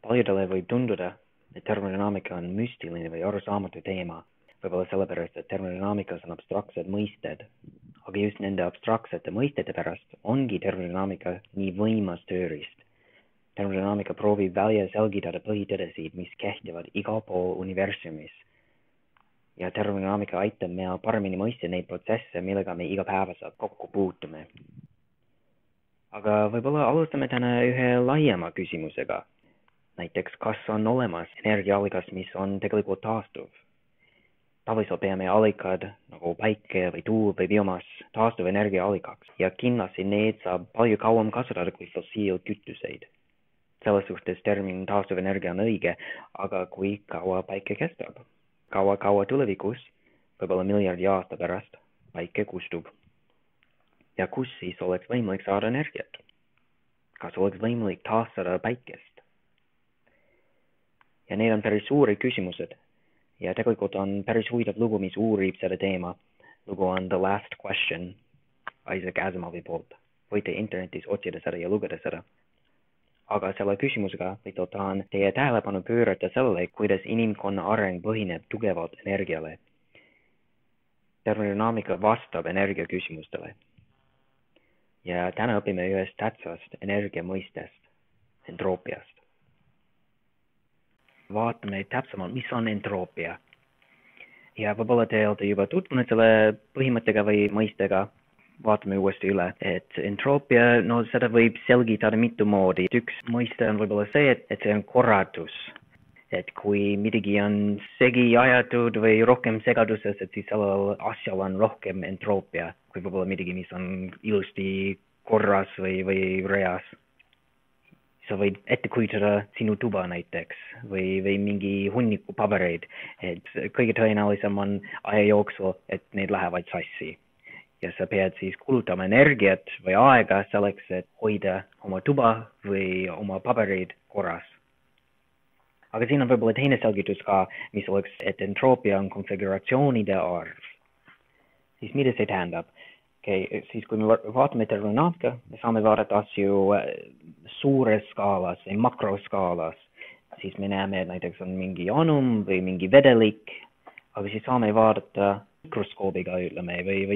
Paljudele võib tunduda, et termodünaamika on müstiline või arusaamatu teema, võib-olla sellepärast, et termodünaamikas on abstraktsed mõisted, aga just nende abstraktsete mõistete pärast ongi termodünaamika nii võimas tööriist. Termodünaamika proovib välja selgitada põhitõdesid, mis kehtivad igal pool universumis. Ja termodünaamika aitab meil paremini mõista neid protsesse, millega me igapäevaselt kokku puutume. Aga võib-olla alustame täna ühe laiema küsimusega. Näiteks, kas on olemas energiaallikas, mis on tegelikult taastuv? Tavaliselt peame allikad nagu päike või tuul või biomass taastuv energiaallikaks ja kindlasti need saab palju kauem kasutada kui fossiilkütuseid. Selles suhtes termin taastuv energia on õige, aga kui kaua päike kestab? Kaua tulevikus, võib-olla miljardi aasta pärast, päike kustub. Ja kus siis oleks võimalik saada energiat? Kas oleks võimalik taastada päikest? Ja need on päris suuri küsimused. Ja tegelikult on päris huvitav lugu, mis uurib seda teema. Lugu on The Last Question Isaac Asimovi poolt. Võite internetis otsida seda ja lugeda seda. Aga selle küsimusega tahan teie tähelepanu pöörata sellele, kuidas inimkonna areng põhineb tugevalt energiale. Termodünaamika vastab energia küsimustele. Ja täna õpime ühest tähtsast energia mõistest, entroopiast. Vaatame täpsemalt, mis on entroopia. Ja võib-olla te olete juba tutvunud selle põhimõttega või mõistega. Vaatame uuesti üle, et entroopia, seda võib selgitada mitu moodi. Üks mõiste on võib-olla see, et see on korratus. Et kui midagi on segi ajatud või rohkem segaduses, et siis sellel asjal on rohkem entroopia, kui võib-olla midagi, mis on ilusti korras või reas. Sa võid ette kujutada sinu tuba näiteks või mingi hunniku pabereid, et kõige tõenäolisem on aja jooksul, et need lähevad sassi. Ja sa pead siis kulutama energiat või aega selleks, et hoida oma tuba või oma pabereid korras. Aga siin on võib-olla teine selgitus ka, mis oleks, et entroopia on konfiguratsioonide arv. Siis mida see tähendab? Siis kui me vaatame termodünaamika, me saame vaadata asju suures skaalas või makroskaalas. Siis me näeme, et näiteks on mingi anum või mingi vedelik, aga siis saame vaadata mikroskoobiga või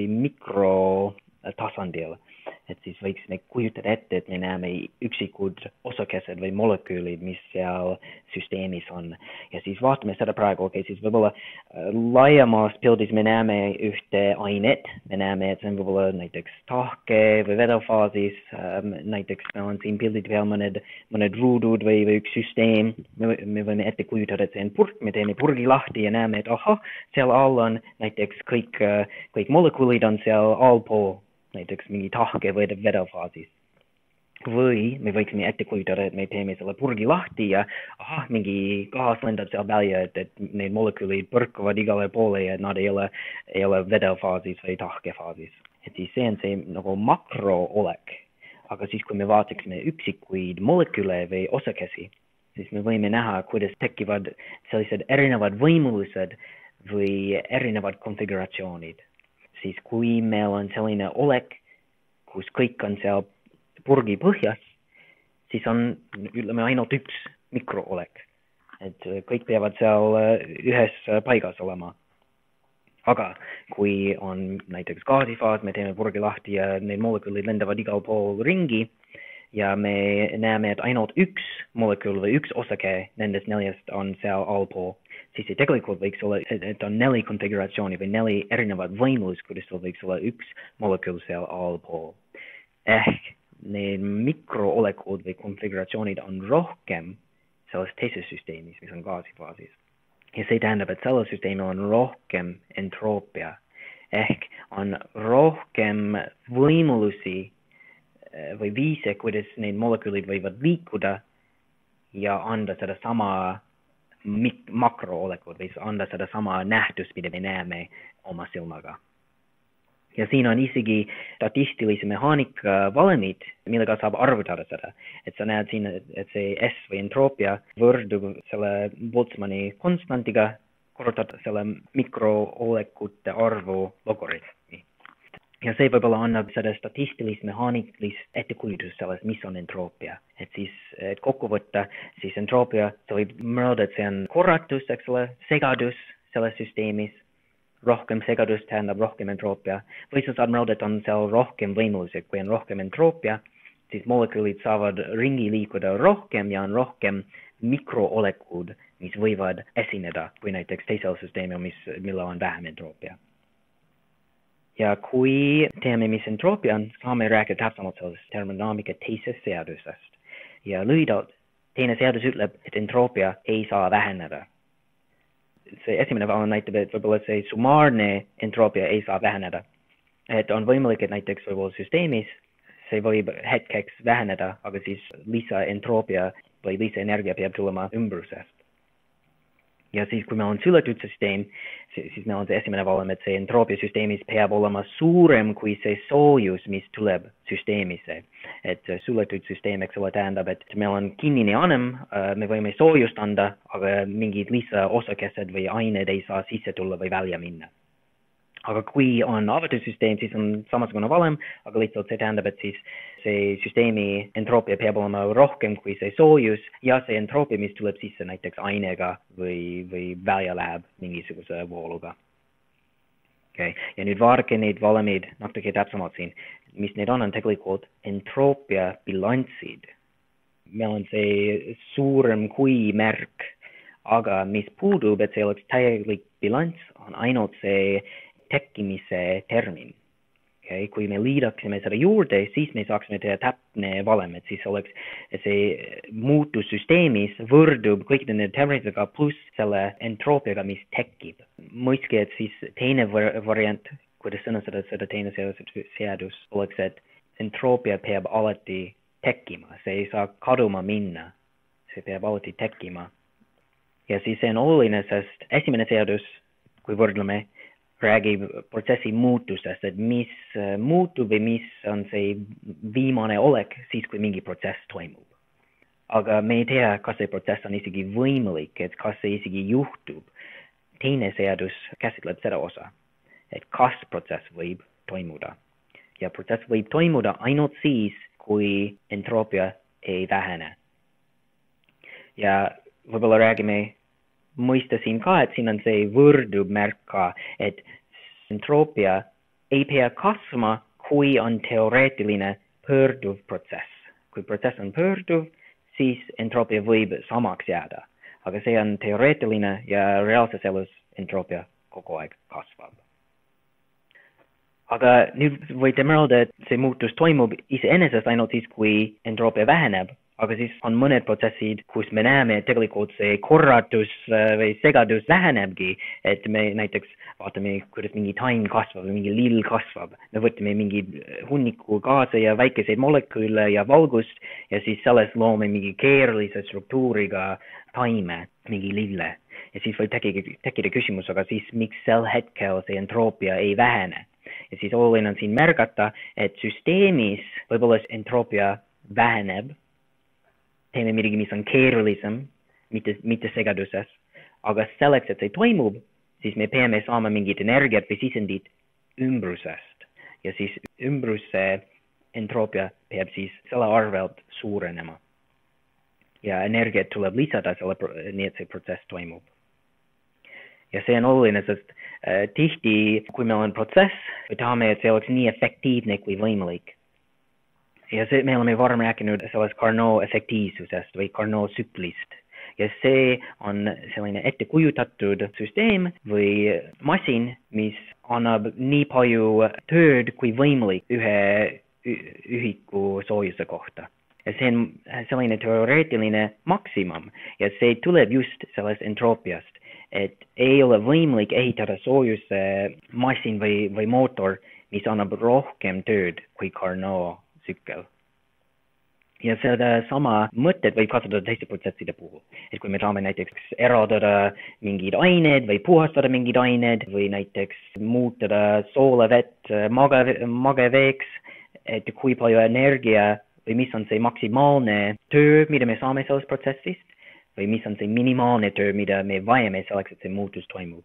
mikrotasandil. Et siis võiksime kujutada ette, et me näeme üksikud osakesed või moleküülid, mis seal süsteemis on. Ja siis vaatame seda praegu, siis võib-olla laiemas pildis me näeme ühte ainet. Me näeme, et see on võib-olla näiteks tahke või vedelfaasis. Näiteks meil on siin pildid peal mõned ruudud või üks süsteem. Me võime ette kujutada, et see on purk. Me teeme purgi lahti ja näeme, et seal all on näiteks kõik moleküülid on seal allpool. Näiteks mingi tahke või vedelfaasis. Või me võiksime ette kujutada, et me teeme selle purgi lahti ja mingi gaas lendab seal välja, et need moleküülid põrkuvad igale poole ja nad ei ole vedelfaasis või tahkefaasis. Et siis see on see nagu makroolek. Aga siis kui me vaataksime üksikuid moleküüle või osakesi, siis me võime näha, kuidas tekivad sellised erinevad võimalused või erinevad konfiguratsioonid. Siis kui meil on selline olek, kus kõik on seal purgi põhjas, siis on ainult üks mikroolek. Et kõik peavad seal ühes paigas olema. Aga kui on näiteks gaasifaas, me teeme purgi lahti ja need moleküülid lendavad igal pool ringi ja me näeme, et ainult üks moleküül või üks osake nendest neljast on seal allpool. Siis see tegelikult võiks olla, et on 4 konfiguratsiooni või 4 erinevad võimalus, kuidas võiks olla üks moleküül seal allpool. Ehk need mikroolekud või konfiguratsioonid on rohkem selles teises süsteemis, mis on gaasifaasis. Ja see tähendab, et sellel süsteemil on rohkem entroopia. Ehk on rohkem võimalusi või viise, kuidas need moleküülid võivad liikuda ja anda seda sama makroolekut või anda seda sama nähtust, mida me näeme oma silmaga. Ja siin on isegi statistilise mehaanika valemid, millega saab arvutada seda. Et sa näed siin, et see S või entroopia võrdub selle Boltzmanni konstantiga, korrutad selle mikroolekute arvu logaritmi. Ja see võib-olla annab seda statistilist, mehaanikilist ettekujutust sellest, mis on entroopia. Et siis, et kokku võtta, siis entroopia, see võib mõelda, et see on korratus, eks ole, segadus selles süsteemis, rohkem segadust tähendab rohkem entroopia, või sa saad mõelda, et on seal rohkem võimalusi, kui on rohkem entroopia, siis molekülid saavad ringi liikuda rohkem ja on rohkem mikroolekuid, mis võivad esineda, kui näiteks teisel süsteemil, mille on vähem entroopia. Ja kui teame, mis entroopia on, saame rääkida täpsemalt sellest termodaamika teisest seadusest. Ja lühidalt, teine seadus ütleb, et entroopia ei saa väheneda. See esimene valem näitab, et võib-olla see summaarne entroopia ei saa väheneda. Et on võimalik, et näiteks võib-olla süsteemis see võib hetkeks väheneda, aga siis lisaentroopia või lisaenergia peab tulema ümbrusest. Ja siis, kui meil on suletud süsteem, siis meil on see esimene valem, et see entroopia süsteemis peab olema suurem kui see soojus, mis tuleb süsteemisse. Et suletud süsteem, eks ole, tähendab, et meil on kinnine anem, me võime soojust anda, aga mingid lisaosakesed või ained ei saa sisse tulla või välja minna. Aga kui on avatud süsteem, siis on samasugune valem, aga lihtsalt see tähendab, et siis see süsteemi entroopia peab olema rohkem kui see soojus ja see entroopia, mis tuleb sisse näiteks ainega või välja läheb mingisuguse vooluga. Okay. Ja nüüd vaadake neid valemid natuke täpsemalt siin, mis need on tegelikult entroopia bilanssid. Meil on see suurem kui märk, aga mis puudub, et see oleks täielik bilanss, on ainult see tekkimise termin. Okay. Kui me liidaksime seda juurde, siis me saaksime teha täpne valem, et siis oleks see muutussüsteemis võrdub kõikide nende terminitega pluss selle entroopiaga, mis tekib. Mõistki, et siis teine variant, kuidas sõnastada seda teine seadus, oleks, et entroopia peab alati tekkima, see ei saa kaduma minna, see peab alati tekkima. Ja siis see on oluline, sest esimene seadus, kui võrdleme, räägib protsessi muutusest, et mis muutub või mis on see viimane olek siis, kui mingi protsess toimub. Aga me ei tea, kas see protsess on isegi võimalik, et kas see isegi juhtub. Teine seadus käsitleb seda osa, et kas protsess võib toimuda. Ja protsess võib toimuda ainult siis, kui entroopia ei vähene. Ja võib-olla räägime mõista siin ka, et siin on see võrdub märk ka, et entroopia ei pea kasvama, kui on teoreetiline pöörduv protsess. Kui protsess on pöörduv, siis entroopia võib samaks jääda. Aga see on teoreetiline ja reaalses elus entroopia kogu aeg kasvab. Aga nüüd võite mõelda, et see muutus toimub iseenesest ainult siis, kui entroopia väheneb. Aga siis on mõned protsessid, kus me näeme, et tegelikult see korratus või segadus vähenebki, et me näiteks vaatame, kuidas mingi taim kasvab või mingi lill kasvab. Me võtame mingi hunniku gaase ja väikeseid moleküüle ja valgust ja siis selles loome mingi keerulise struktuuriga taime, mingi lille. Ja siis võib tekkida küsimus, aga siis miks sel hetkel see entroopia ei vähene? Ja siis oluline on siin märgata, et süsteemis võib-olla entroopia väheneb, teeme midagi, mis on keerulisem, mitte segaduses, aga selleks, et see toimub, siis me peame saama mingit energiat või sisendit ümbrusest. Ja siis ümbruse entroopia peab siis selle arvelt suurenema. Ja energiat tuleb lisada, nii et see protsess toimub. Ja see on oluline, sest tihti, kui meil on protsess, me tahame, et see oleks nii efektiivne kui võimalik. Ja see, me oleme varem rääkinud sellest Carnot efektiivsusest või Carnot tsüklist. Ja see on selline ettekujutatud süsteem või masin, mis annab nii palju tööd kui võimalik ühe ühiku soojuse kohta. Ja see on selline teoreetiline maksimum ja see tuleb just sellest entroopiast, et ei ole võimalik ehitada soojuse masin või mootor, mis annab rohkem tööd kui Carnot tsükkel. Ja seda sama mõtet võib kasutada teiste protsesside puhul. Et kui me tahame näiteks eraldada mingid ained või puhastada mingid ained või näiteks muutada soolevett mageveeks, et kui palju energia või mis on see maksimaalne töö, mida me saame sellest protsessist või mis on see minimaalne töö, mida me vajame selleks, et see muutus toimub.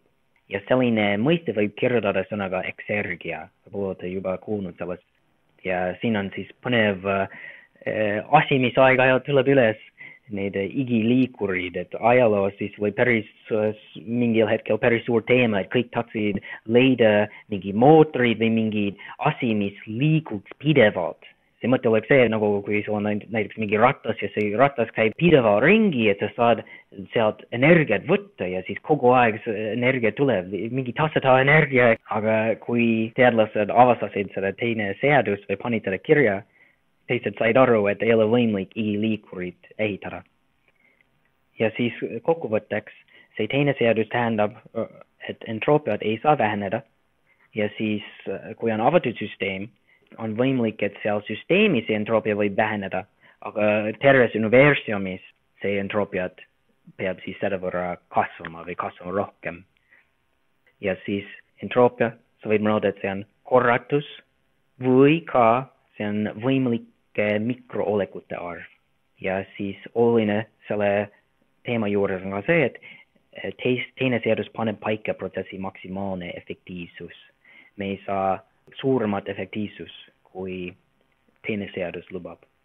ja selline mõiste võib kirjutada sõnaga eksergia, võib-olla te juba kuulnud sellest. Ja siin on siis põnev asi, mis aeg-ajalt tuleb üles, need igiliikurid, et ajaloos siis või päris mingil hetkel päris suur teema, et kõik tahtsid leida mingi mootorid või mingi asi, mis liiguks pidevalt. See mõte oleks see, nagu kui sul on näiteks mingi ratas ja see ratas käib pidevalt ringi, et sa saad sealt energiat võtta ja siis kogu aeg energia tuleb, mingi tasuta energia, aga kui teadlased avastasid seda teine seadus või panid seda kirja, teised said aru, et ei ole võimalik igiliikurit ehitada. Ja siis kokkuvõtteks, see teine seadus tähendab, et entroopiat ei saa väheneda ja siis kui on avatud süsteem, on võimalik, et seal süsteemis see entroopia võib väheneda, aga terves universumis see entroopiat peab siis selle võrra kasvama või kasvama rohkem. Ja siis entroopia, sa võid mõelda, et see on korratus või ka see on võimalike mikroolekute arv. Ja siis oluline selle teema juures on ka see, et teine seadus paneb paika protsessi maksimaalne efektiivsus. Me ei saa suuremat efektiivsus, kui teine seadus lubab.